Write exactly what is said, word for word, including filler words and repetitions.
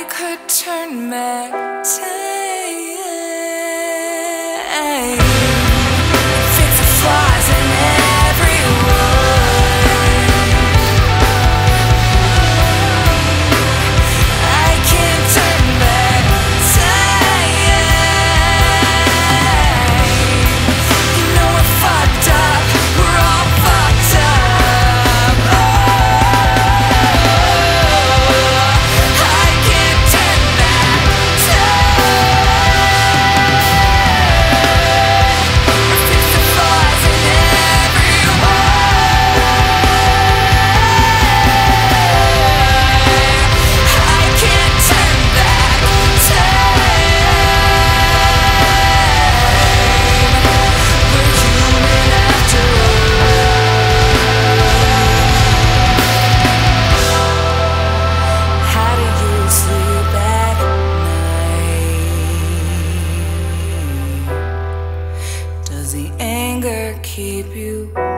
I could turn back time, fix the flaws in everyone. I can't turn back time. You know we're fucked up, we're all fucked up. Oh, I can't turn back time. Fix the flaws in everyone. I can't turn back time. We're human after all. How do you sleep at night? Does the anger keep you